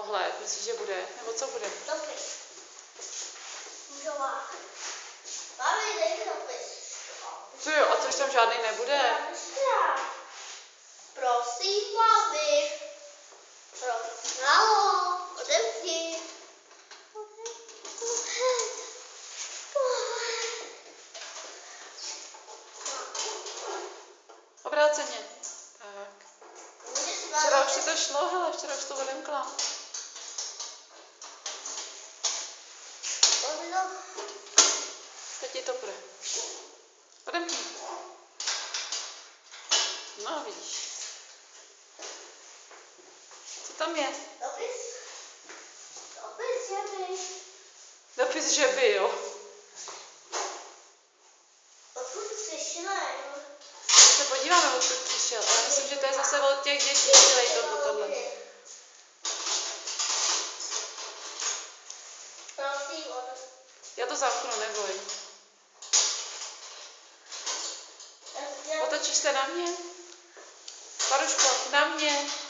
tohle, myslíš, že bude? Nebo co bude? Dopis. Můžová. Mami, dej mi dopis. Co jo, a což tam žádný nebude? Prosím, mami. Halo, odemkni. Obráceně. Tak. Včera už ti to šlo, hele, včera už to odemkla. Teď ti to půjde. Odemkni. No, vidíš. Co tam je? Dopis. Dopis, že by. Dopis, že by, jo. Odkud přišel? My se podíváme, odkud přišel. Ale myslím, že to je zase od těch dětí, dělej tohle. Prosím, Já to zamknu, neboj. Otočíš se na mě? Paruško, na mě.